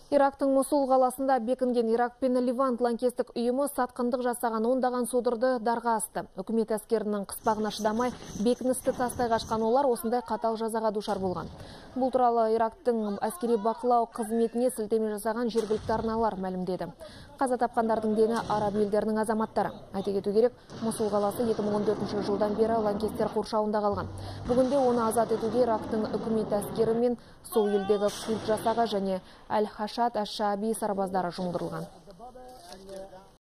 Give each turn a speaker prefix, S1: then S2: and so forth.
S1: Ирактың Мосул қаласында бекінген Ирак пен Ливант лаңкестік ұйымы сатқындық жасаған ондаған содырды дарға асты. Үкімет әскерінің қыспағына шыдамай бекіністі тастай қашқан олар осындай қатал жазаға душар болған. Бұл туралы Ирактың әскери бақылау қызметіне сілтеме жасаған жергілікті арналар мәлімдеді. Қаза тапқандардың дені араб елдерінің азаматтары. Айта кету керек, Мосул қаласы 2014 жылдан бері лаңкестер қоршауында қалған. Бүгінде оны азат етуге Ирактың үкімет әскері мен сол елдегі курд жасағы және Әл-Хашад әш-Шааби сарбаздары жұмылдырылған.